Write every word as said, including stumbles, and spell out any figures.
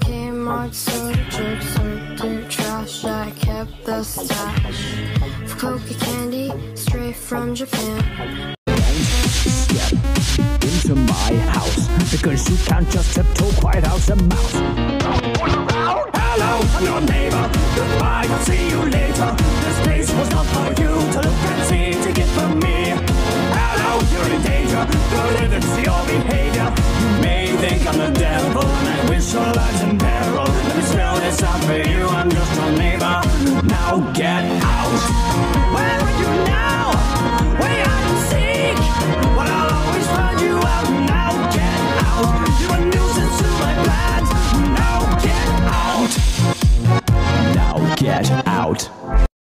Kmart, soda jerks, dirty trash. I kept the stash of coca candy straight from Japan. Step into my house, because you can't just tiptoe quiet out a mouse. Hello, I'm your neighbor. Goodbye, I'll see you later. This place was not for you to look and see to get from me. Hello, you're in danger. Good heavens, your behavior. You may think I'm the devil, and I wish your life's in peril. Let me spell this out for you. I'm just your neighbor. Now get out. Well,